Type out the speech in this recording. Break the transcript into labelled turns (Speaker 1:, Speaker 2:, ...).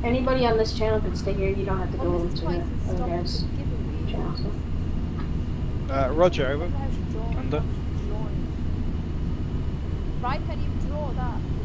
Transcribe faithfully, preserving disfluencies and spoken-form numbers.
Speaker 1: Anybody on this channel can stay here. You don't have to go into the other guys' channel. So.
Speaker 2: Uh, Roger, over. Under.
Speaker 3: Right, can you draw that?